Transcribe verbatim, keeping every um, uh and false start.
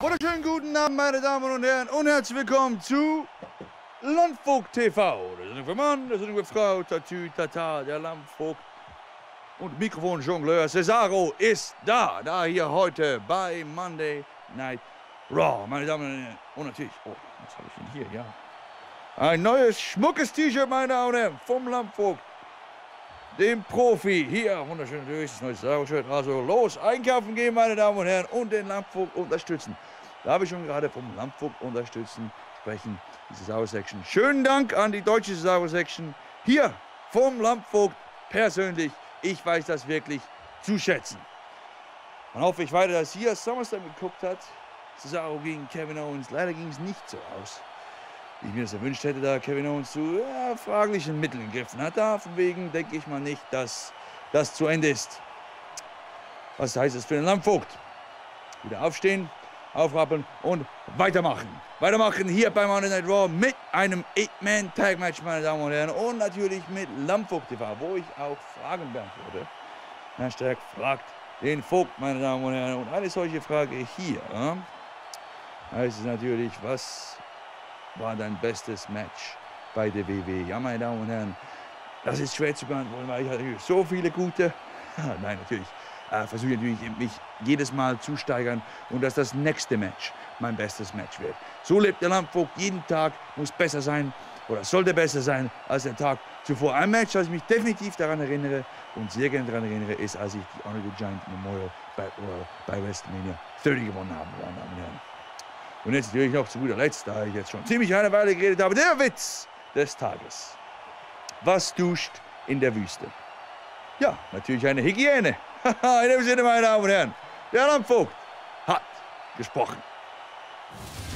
Wunderschönen guten Abend, meine Damen und Herren, und herzlich willkommen zu Landvogt T V. Das ist ein Mann, das ist eine Frau, Tatü, Tata, der Landvogt und Mikrofonjongleur Cesaro ist da, da hier heute bei Monday Night Raw, meine Damen und Herren. Und natürlich, oh, was habe ich denn hier, ja. Ein neues, schmuckes T-Shirt, meine Damen und Herren, vom Landvogt, dem Profi. Hier, wunderschön natürlich, das neue Cesaro-Shirt. Also los, einkaufen gehen, meine Damen und Herren, und den Landvogt unterstützen. Da habe ich schon gerade vom Landvogt unterstützen sprechen, die Cesaro-Section. Schönen Dank an die deutsche Cesaro-Section. Hier vom Landvogt persönlich. Ich weiß das wirklich zu schätzen. Dann hoffe ich weiter, dass hier SummerSlam geguckt hat. Cesaro gegen Kevin Owens. Leider ging es nicht so aus, wie ich mir das erwünscht hätte, da Kevin Owens zu ja, fraglichen Mitteln gegriffen hat. Da von wegen denke ich mal nicht, dass das zu Ende ist. Was heißt es für den Landvogt? Wieder aufstehen, aufrappeln und weitermachen. Weitermachen hier bei Monday Night Raw mit einem Eight-Man-Tag-Match, meine Damen und Herren. Und natürlich mit Landvogt T V, wo ich auch Fragen beantworte. Hashtag fragt den Vogt, meine Damen und Herren. Und eine solche Frage hier ja, heißt es natürlich, was war dein bestes Match bei der W W E? Ja, meine Damen und Herren, das ist schwer zu beantworten, weil ich natürlich so viele gute, nein, natürlich, äh, versuche ich natürlich mich jedes Mal zu steigern und dass das nächste Match mein bestes Match wird. So lebt der Landvogt, jeden Tag muss besser sein oder sollte besser sein als der Tag zuvor. Ein Match, das ich mich definitiv daran erinnere und sehr gerne daran erinnere, ist, als ich die Honor the Giant Memorial Battle Royal bei WrestleMania dreißig gewonnen habe, meine Damen und Herren. Und jetzt natürlich noch zu guter Letzt, da ich jetzt schon ziemlich eine Weile geredet habe, der Witz des Tages. Was duscht in der Wüste? Ja, natürlich eine Hygiene. In dem Sinne, meine Damen und Herren, der Landvogt hat gesprochen.